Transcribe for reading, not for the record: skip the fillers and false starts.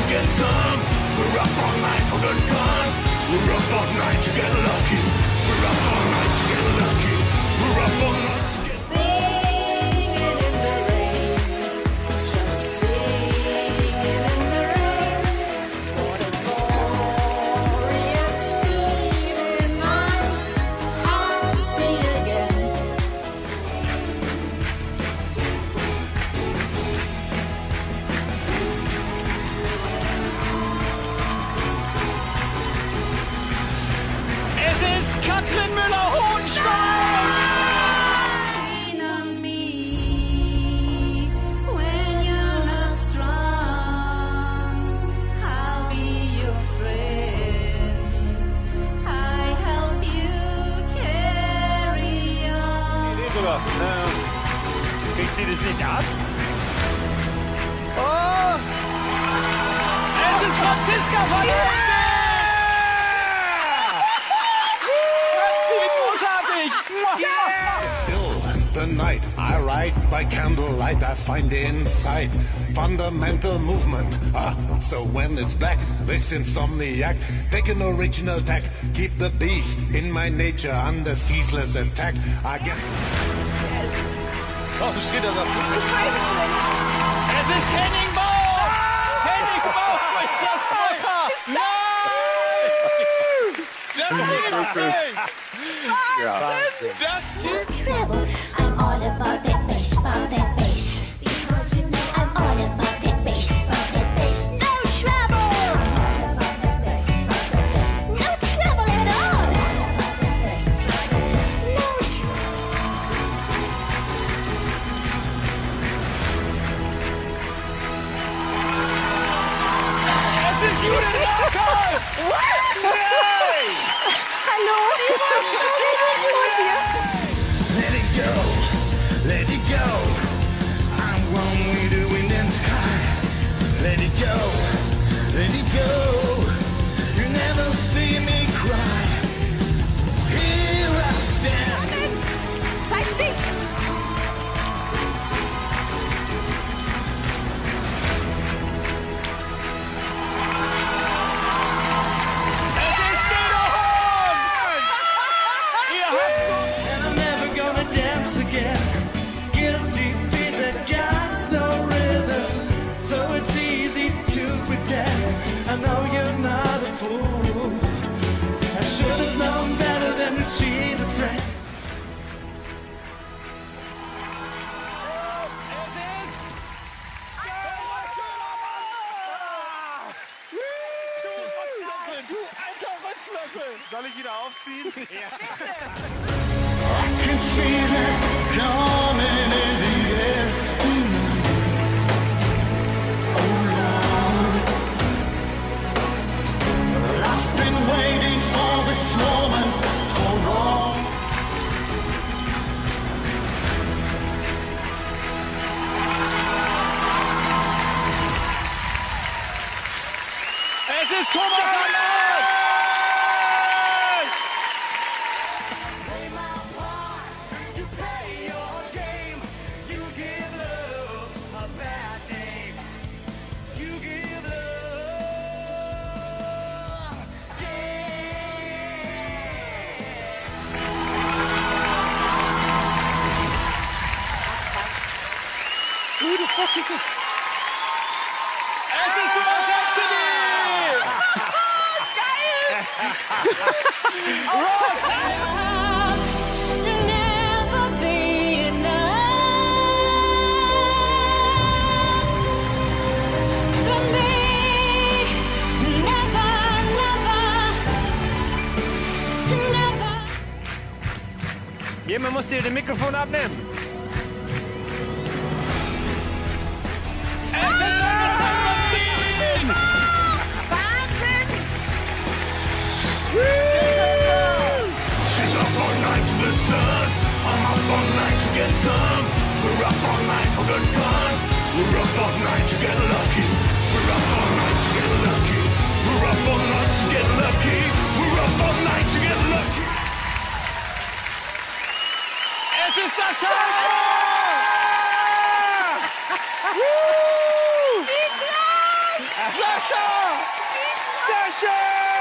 get some. We're up all night for good fun. We're up all night to get lucky. We're up all night to get lucky. We're up all night to get Singing in the rain, just singing in the rain. What a glorious feeling! I'm happy again. Es ist Katrin Müller-Hohenstein! Lean on me when you're not strong. I'll be your friend. I help you carry on. Nee, sogar. Kriegst du das nicht ab? Oh! Es ist Franziska von still the night. I ride by candlelight. I find inside fundamental movement. So when it's black, this insomniac, take an original tack. Keep the beast in my nature under ceaseless attack. I get. Oh, so steht er das. Es ist Henning Bauer! Henning Bauer mit das Kopf! Nein! Das gibt's! Trouble. I'm all about that bass, about that bass. Because you know I'm all about that bass, about that bass. No trouble. No trouble at all. No trouble. Es ist Judith Markus! Nein! Hallo. Let it go, let it go. I'm one with the wind and sky. Let it go, let it go. You never see me cry. Here I stand. Zeig dich. Es ist Guido Horn! Ihr habt And I'm never gonna dance again. Guilty feet that got no rhythm. So it's easy to pretend. I know you're not a fool. I should have known better than to cheat a friend. Es ist... Du alter Rützlöffel! Soll ich wieder aufziehen? Ja. I can feel it coming in the air. Oh Lord, I've been waiting for this moment for long. Es ist Thomas Hammer! Es ist Thomas Anthony! Ross! Never be enough for me. Never, never, never. Jemand muss dir das Mikrofon abnehmen. Es ist Sebastian! Wahnsinn! She's up all night to the sun. I'm up all night to get some. We're up all night for good fun. We're up all night to get lucky. We're up all night to get lucky. We're up all night to get lucky. We're up all night to get lucky. Es ist Sascha! Sascha! Sascha!